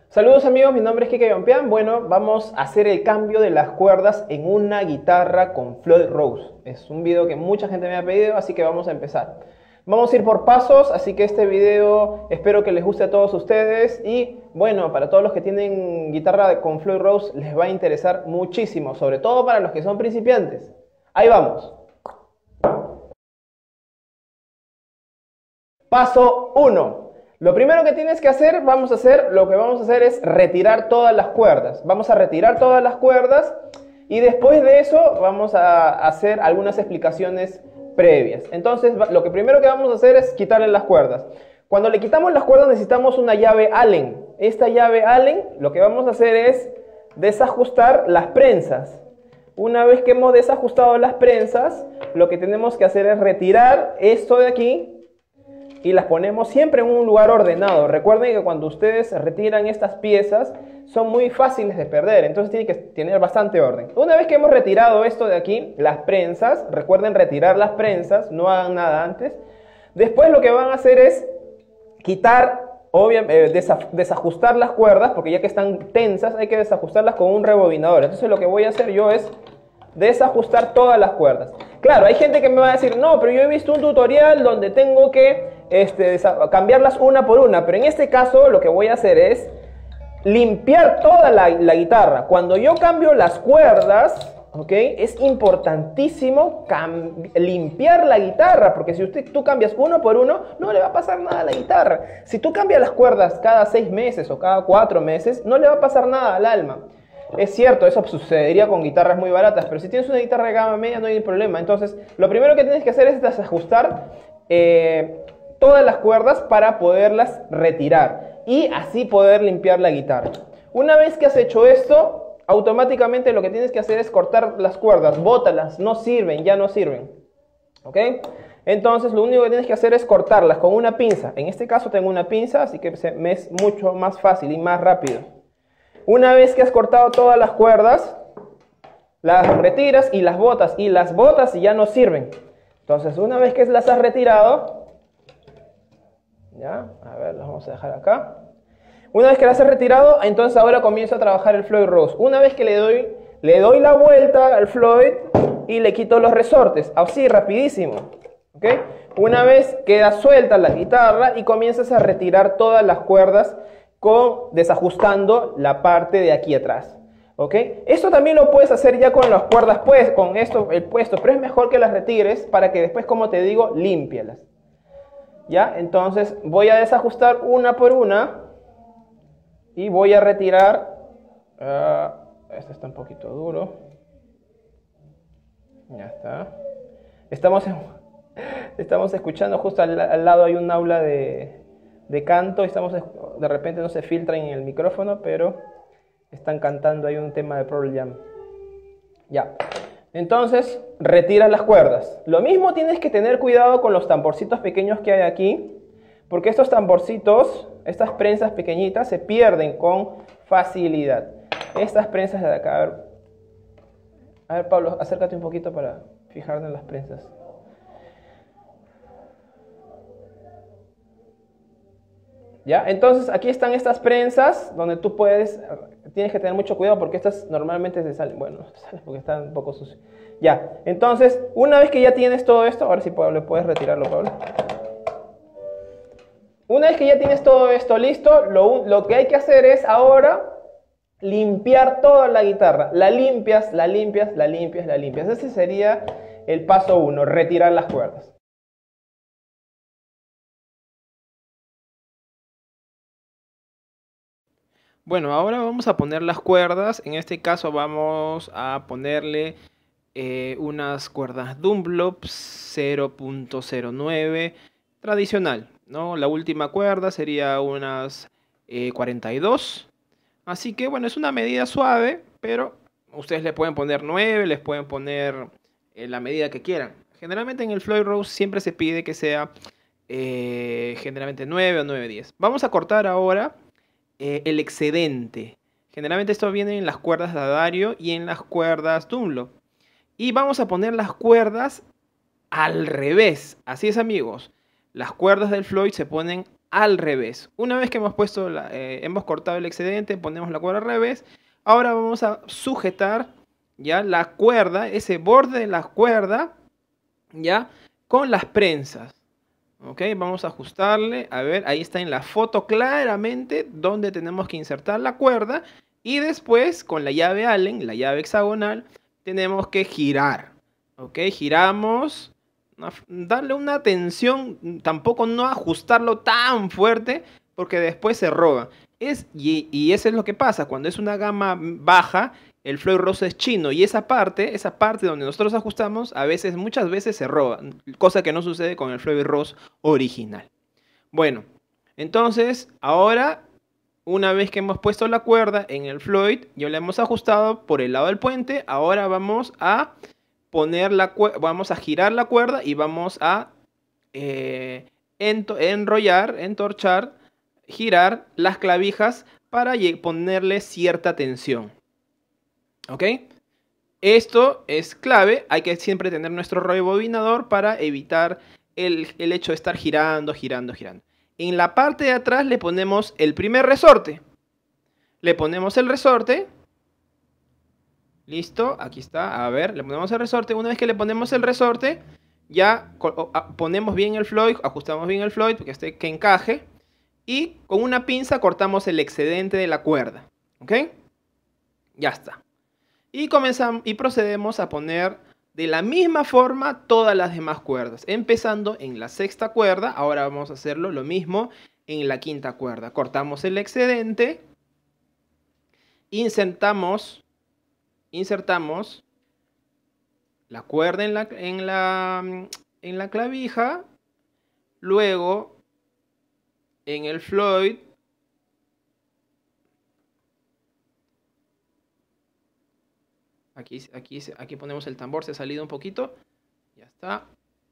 Saludos amigos, mi nombre es Kike Yompian. Bueno, vamos a hacer el cambio de las cuerdas en una guitarra con Floyd Rose. Es un video que mucha gente me ha pedido, así que vamos a empezar. Vamos a ir por pasos, así que este video espero que les guste a todos ustedes. Y bueno, para todos los que tienen guitarra con Floyd Rose les va a interesar muchísimo, sobre todo para los que son principiantes. Ahí vamos. Paso 1. Lo primero que tienes que hacer, lo que vamos a hacer es retirar todas las cuerdas. Vamos a retirar todas las cuerdas y después de eso vamos a hacer algunas explicaciones previas. Entonces, lo que primero que vamos a hacer es quitarle las cuerdas. Cuando le quitamos las cuerdas necesitamos una llave Allen. Esta llave Allen, lo que vamos a hacer es desajustar las prensas. Una vez que hemos desajustado las prensas, lo que tenemos que hacer es retirar esto de aquí y las ponemos siempre en un lugar ordenado. Recuerden que cuando ustedes retiran estas piezas son muy fáciles de perder, entonces tienen que tener bastante orden. Una vez que hemos retirado esto de aquí, las prensas, recuerden retirar las prensas, no hagan nada antes. Después lo que van a hacer es quitar, desajustar las cuerdas, porque ya que están tensas hay que desajustarlas con un rebobinador. Entonces lo que voy a hacer yo es desajustar todas las cuerdas. Claro, hay gente que me va a decir, no, pero yo he visto un tutorial donde tengo que cambiarlas una por una, pero en este caso lo que voy a hacer es limpiar toda la guitarra. Cuando yo cambio las cuerdas, ¿ok? Es importantísimo limpiar la guitarra, porque si tú cambias uno por uno, no le va a pasar nada a la guitarra. Si tú cambias las cuerdas cada 6 meses o cada 4 meses, no le va a pasar nada al alma. Es cierto, eso sucedería con guitarras muy baratas, pero si tienes una guitarra de gama media no hay problema. Entonces, lo primero que tienes que hacer es desajustar todas las cuerdas para poderlas retirar y así poder limpiar la guitarra. Una vez que has hecho esto, automáticamente lo que tienes que hacer es cortar las cuerdas, bótalas, no sirven, ya no sirven. ¿Ok? Entonces, lo único que tienes que hacer es cortarlas con una pinza. En este caso tengo una pinza, así que me es mucho más fácil y más rápido. Una vez que has cortado todas las cuerdas, las retiras y las botas ya no sirven. Entonces, una vez que las has retirado, ya, a ver, las vamos a dejar acá. Una vez que las has retirado, entonces ahora comienzo a trabajar el Floyd Rose. Una vez que le doy la vuelta al Floyd y le quito los resortes, así rapidísimo. ¿Ok? Una vez queda suelta la guitarra y comienzas a retirar todas las cuerdas desajustando la parte de aquí atrás. ¿Ok? Esto también lo puedes hacer ya con las cuerdas, pues, con esto, el puesto, pero es mejor que las retires para que después, como te digo, límpialas. ¿Ya? Entonces voy a desajustar una por una y voy a retirar. Este está un poquito duro. Ya está. Estamos escuchando, justo al lado hay un aula de canto, de repente no se filtra en el micrófono, pero están cantando ahí un tema de Pearl Jam. Ya, entonces retiras las cuerdas. Lo mismo tienes que tener cuidado con los tamborcitos pequeños que hay aquí, porque estos tamborcitos, estas prensas pequeñitas se pierden con facilidad. Estas prensas de acá, a ver Pablo, acércate un poquito para fijarte en las prensas. ¿Ya? Entonces aquí están estas prensas donde tú tienes que tener mucho cuidado porque estas normalmente se salen, bueno, no salen porque están un poco sucios. Ya, entonces una vez que ya tienes todo esto, ahora sí Pablo, puedes retirarlo, Pablo. Una vez que ya tienes todo esto listo, lo que hay que hacer es ahora limpiar toda la guitarra. La limpias. Ese sería el paso 1, retirar las cuerdas. Bueno, ahora vamos a poner las cuerdas. En este caso vamos a ponerle unas cuerdas Dunlop 0.09 tradicional, ¿no? La última cuerda sería unas 42. Así que bueno, es una medida suave, pero ustedes le pueden poner 9, les pueden poner la medida que quieran. Generalmente en el Floyd Rose siempre se pide que sea generalmente 9 o 9/10. Vamos a cortar ahora el excedente. Generalmente esto viene en las cuerdas de Adagio y en las cuerdas Dunlop. Y vamos a poner las cuerdas al revés. Así es, amigos. Las cuerdas del Floyd se ponen al revés. Una vez que hemos puesto hemos cortado el excedente, ponemos la cuerda al revés. Ahora vamos a sujetar ya la cuerda, ese borde de la cuerda, ya con las prensas. Ok, vamos a ajustarle. A ver, ahí está en la foto claramente donde tenemos que insertar la cuerda. Y después con la llave Allen, la llave hexagonal, tenemos que girar. Ok, giramos. Darle una tensión, tampoco no ajustarlo tan fuerte porque después se roba. Y eso es lo que pasa, cuando es una gama baja, el Floyd Rose es chino y esa parte donde nosotros ajustamos, muchas veces se roba, cosa que no sucede con el Floyd Rose original. Bueno, entonces ahora, una vez que hemos puesto la cuerda en el Floyd, ya la hemos ajustado por el lado del puente, ahora vamos a vamos a girar la cuerda y vamos a entorchar, girar las clavijas para ponerle cierta tensión. ¿Ok? Esto es clave, hay que siempre tener nuestro rebobinador para evitar el hecho de estar girando. En la parte de atrás le ponemos el primer resorte. Le ponemos el resorte. Listo, aquí está. A ver, le ponemos el resorte. Una vez que le ponemos el resorte, ya ponemos bien el Floyd, ajustamos bien el Floyd que encaje. Y con una pinza cortamos el excedente de la cuerda. ¿Ok? Ya está. Y procedemos a poner de la misma forma todas las demás cuerdas. Empezando en la sexta cuerda. Ahora vamos a hacerlo lo mismo en la quinta cuerda. Cortamos el excedente. Insertamos la cuerda en la clavija. Luego en el Floyd aquí ponemos el tambor, se ha salido un poquito. Ya está.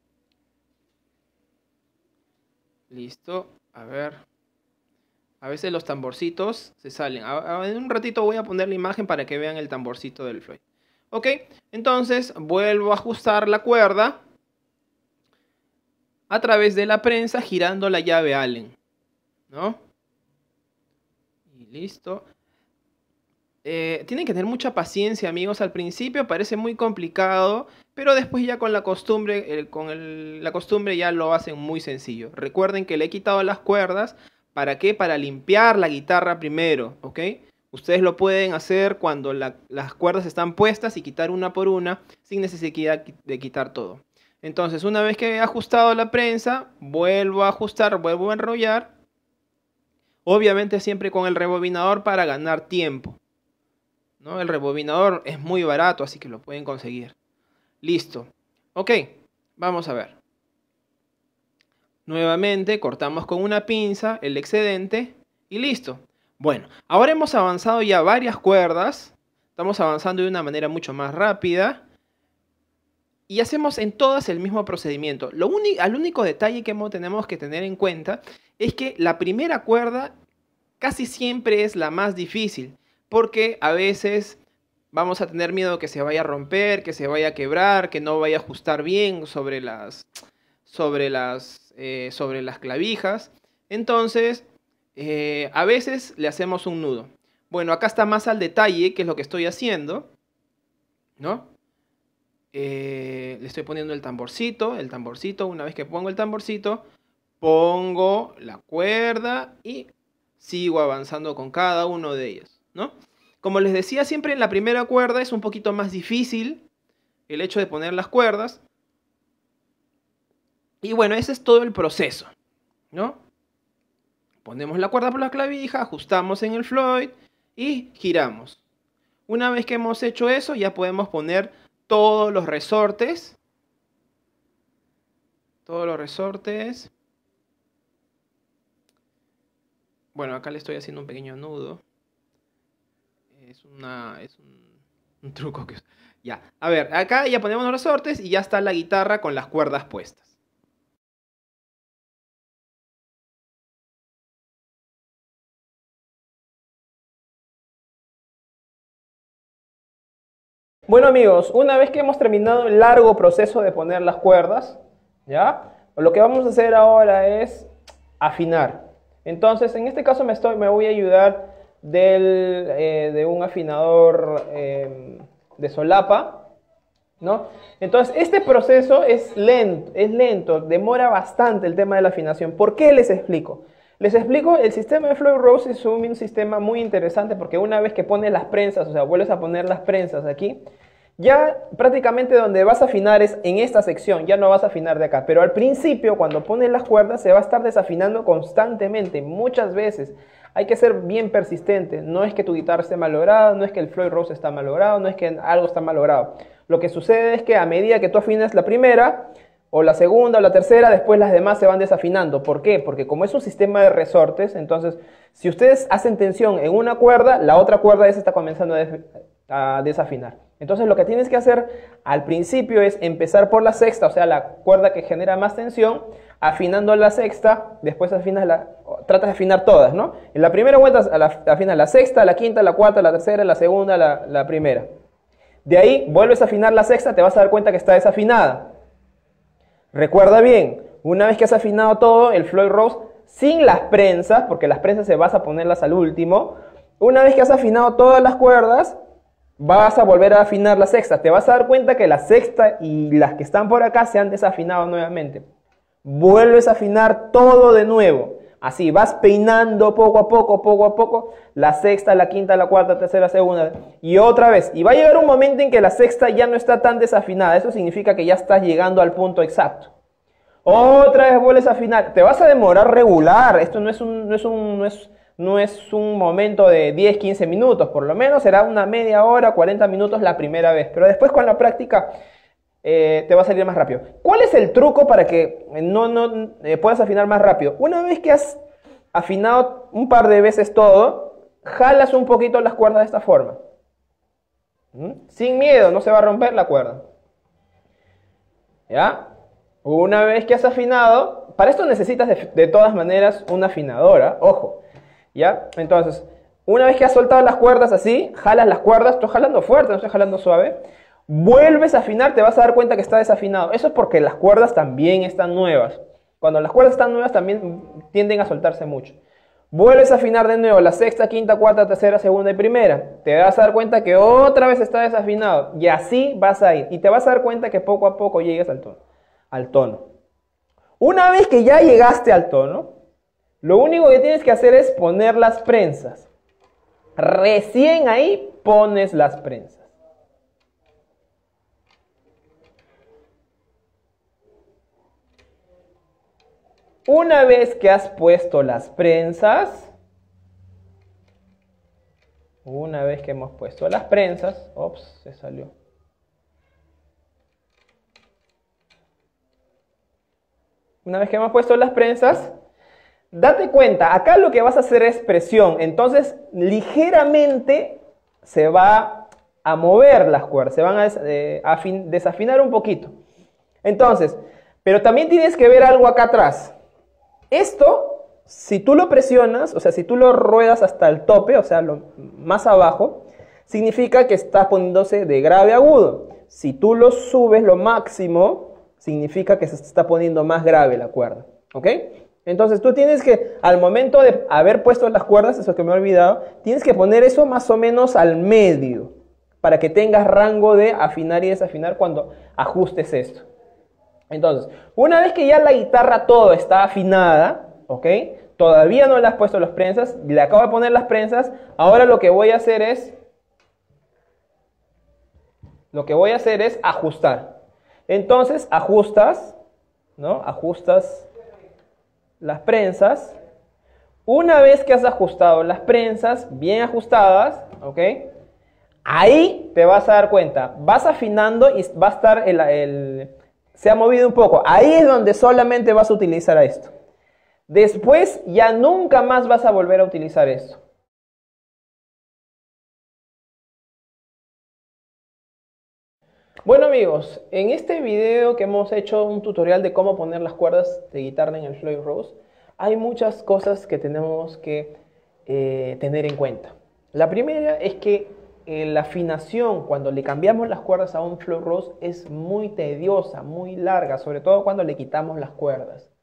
Listo. A ver. A veces los tamborcitos se salen. En un ratito voy a poner la imagen para que vean el tamborcito del Floyd. Ok, entonces vuelvo a ajustar la cuerda a través de la prensa girando la llave Allen, ¿no? Y listo. Tienen que tener mucha paciencia, amigos. Al principio parece muy complicado, pero después ya con la costumbre, la costumbre ya lo hacen muy sencillo. Recuerden que le he quitado las cuerdas. ¿Para qué? Para limpiar la guitarra primero, ¿ok? Ustedes lo pueden hacer cuando las cuerdas están puestas y quitar una por una sin necesidad de quitar todo. Entonces, una vez que he ajustado la prensa, vuelvo a ajustar, vuelvo a enrollar. Obviamente siempre con el rebobinador para ganar tiempo, ¿no? El rebobinador es muy barato, así que lo pueden conseguir. Listo. Ok, vamos a ver. Nuevamente cortamos con una pinza el excedente y listo. Bueno, ahora hemos avanzado ya varias cuerdas. Estamos avanzando de una manera mucho más rápida. Y hacemos en todas el mismo procedimiento. El único detalle que tenemos que tener en cuenta es que la primera cuerda casi siempre es la más difícil. Porque a veces vamos a tener miedo que se vaya a romper, que se vaya a quebrar, que no vaya a ajustar bien sobre las clavijas. Entonces, a veces le hacemos un nudo. Bueno, acá está más al detalle, que es lo que estoy haciendo, ¿no? Le estoy poniendo el tamborcito. Una vez que pongo el tamborcito, pongo la cuerda y sigo avanzando con cada uno de ellos, ¿no? Como les decía, siempre en la primera cuerda es un poquito más difícil el hecho de poner las cuerdas. Y bueno, ese es todo el proceso, ¿no? Ponemos la cuerda por la clavija, ajustamos en el Floyd y giramos. Una vez que hemos hecho eso, ya podemos poner todos los resortes. Bueno, acá le estoy haciendo un pequeño nudo. Es un truco que... Ya, a ver, acá ya ponemos los resortes y ya está la guitarra con las cuerdas puestas. Bueno amigos, una vez que hemos terminado el largo proceso de poner las cuerdas, ¿ya? Lo que vamos a hacer ahora es afinar. Entonces, en este caso me voy a ayudar de un afinador de solapa, ¿no? Entonces, este proceso es lento, demora bastante el tema de la afinación. ¿Por qué les explico? Les explico, el sistema de Floyd Rose es un sistema muy interesante porque una vez que pones las prensas, o sea, vuelves a poner las prensas aquí, ya prácticamente donde vas a afinar es en esta sección, ya no vas a afinar de acá. Pero al principio, cuando pones las cuerdas, se va a estar desafinando constantemente, muchas veces. Hay que ser bien persistente. No es que tu guitarra esté malograda, no es que el Floyd Rose está malogrado, no es que algo está malogrado. Lo que sucede es que a medida que tú afinas la primera, o la segunda o la tercera, después las demás se van desafinando. ¿Por qué? Porque como es un sistema de resortes, entonces, si ustedes hacen tensión en una cuerda, la otra cuerda ya se está comenzando a desafinar. Entonces lo que tienes que hacer al principio es empezar por la sexta, o sea, la cuerda que genera más tensión, afinando la sexta, después tratas de afinar todas, ¿no? En la primera vuelta afinas la sexta, la quinta, la cuarta, la tercera, la segunda, la primera. De ahí vuelves a afinar la sexta, te vas a dar cuenta que está desafinada. Recuerda bien, una vez que has afinado todo, el Floyd Rose, sin las prensas, porque las prensas se vas a ponerlas al último, una vez que has afinado todas las cuerdas, vas a volver a afinar la sexta. Te vas a dar cuenta que la sexta y las que están por acá se han desafinado nuevamente. Vuelves a afinar todo de nuevo. Así, vas peinando poco a poco, la sexta, la quinta, la cuarta, tercera, segunda. Y otra vez. Y va a llegar un momento en que la sexta ya no está tan desafinada. Eso significa que ya estás llegando al punto exacto. Otra vez vuelves a afinar. Te vas a demorar regular. Esto no es un momento de 10, 15 minutos, por lo menos será una media hora, 40 minutos la primera vez, pero después con la práctica te va a salir más rápido. ¿Cuál es el truco para que puedas afinar más rápido? Una vez que has afinado un par de veces todo, jalas un poquito las cuerdas de esta forma. Sin miedo, no se va a romper la cuerda. ¿Ya? Una vez que has afinado, para esto necesitas de todas maneras una afinadora, ojo. ¿Ya? Entonces, una vez que has soltado las cuerdas así, jalas las cuerdas, estoy jalando fuerte, no estoy jalando suave, vuelves a afinar, te vas a dar cuenta que está desafinado. Eso es porque las cuerdas también están nuevas. Cuando las cuerdas están nuevas también tienden a soltarse mucho. Vuelves a afinar de nuevo la sexta, quinta, cuarta, tercera, segunda y primera. Te vas a dar cuenta que otra vez está desafinado. Y así vas a ir. Y te vas a dar cuenta que poco a poco llegas al tono. Una vez que ya llegaste al tono, lo único que tienes que hacer es poner las prensas. Recién ahí pones las prensas. Una vez que has puesto las prensas, una vez que hemos puesto las prensas, ops, se salió. Una vez que hemos puesto las prensas, date cuenta, acá lo que vas a hacer es presión, entonces ligeramente se va a mover las cuerdas, se van a desafinar un poquito. Entonces, pero también tienes que ver algo acá atrás. Esto, si tú lo presionas, o sea, si tú lo ruedas hasta el tope, o sea, más abajo, significa que está poniéndose de grave a agudo. Si tú lo subes lo máximo, significa que se está poniendo más grave la cuerda, ¿ok? Entonces tú tienes que, al momento de haber puesto las cuerdas, eso que me he olvidado, tienes que poner eso más o menos al medio, para que tengas rango de afinar y desafinar cuando ajustes esto. Entonces, una vez que ya la guitarra todo está afinada, ¿ok? Todavía no le has puesto las prensas, le acabo de poner las prensas, ahora lo que voy a hacer es ajustar. Entonces, ajustas, ¿no? Ajustas las prensas. Una vez que has ajustado las prensas, bien ajustadas, ¿ok? Ahí te vas a dar cuenta, vas afinando y va a estar se ha movido un poco. Ahí es donde solamente vas a utilizar esto. Después ya nunca más vas a volver a utilizar esto. Bueno amigos, en este video que hemos hecho un tutorial de cómo poner las cuerdas de guitarra en el Floyd Rose, hay muchas cosas que tenemos que tener en cuenta. La primera es que la afinación cuando le cambiamos las cuerdas a un Floyd Rose es muy tediosa, muy larga, sobre todo cuando le quitamos las cuerdas.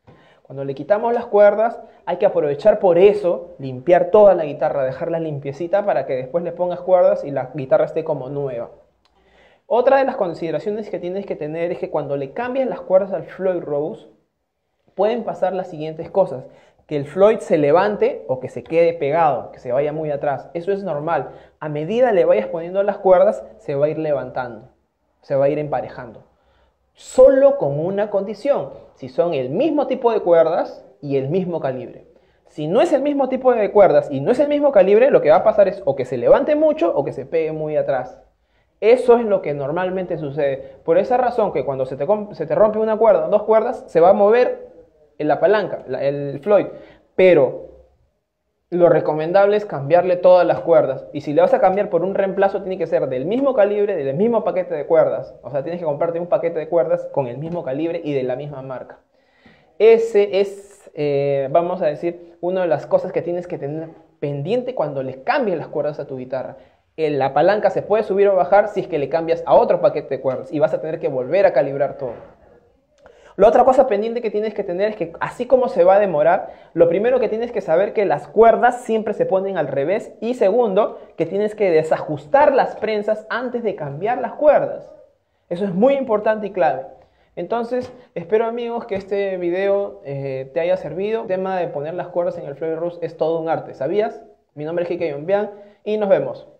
Cuando le quitamos las cuerdas, hay que aprovechar por eso, limpiar toda la guitarra, dejarla limpiecita para que después le pongas cuerdas y la guitarra esté como nueva. Otra de las consideraciones que tienes que tener es que cuando le cambias las cuerdas al Floyd Rose, pueden pasar las siguientes cosas. Que el Floyd se levante o que se quede pegado, que se vaya muy atrás. Eso es normal. A medida le vayas poniendo las cuerdas, se va a ir levantando, se va a ir emparejando. Solo con una condición, si son el mismo tipo de cuerdas y el mismo calibre. Si no es el mismo tipo de cuerdas y no es el mismo calibre, lo que va a pasar es o que se levante mucho o que se pegue muy atrás. Eso es lo que normalmente sucede. Por esa razón que cuando se te rompe una cuerda o dos cuerdas, se va a mover en la palanca, el Floyd. Pero lo recomendable es cambiarle todas las cuerdas. Y si le vas a cambiar por un reemplazo, tiene que ser del mismo calibre, del mismo paquete de cuerdas. O sea, tienes que comprarte un paquete de cuerdas con el mismo calibre y de la misma marca. Ese es, vamos a decir, una de las cosas que tienes que tener pendiente cuando le cambies las cuerdas a tu guitarra. La palanca se puede subir o bajar si es que le cambias a otro paquete de cuerdas y vas a tener que volver a calibrar todo. La otra cosa pendiente que tienes que tener es que así como se va a demorar, lo primero que tienes que saber que las cuerdas siempre se ponen al revés y segundo, que tienes que desajustar las prensas antes de cambiar las cuerdas. Eso es muy importante y clave. Entonces, espero amigos que este video te haya servido. El tema de poner las cuerdas en el Floyd Rose es todo un arte, ¿sabías? Mi nombre es Kike Yombian y nos vemos.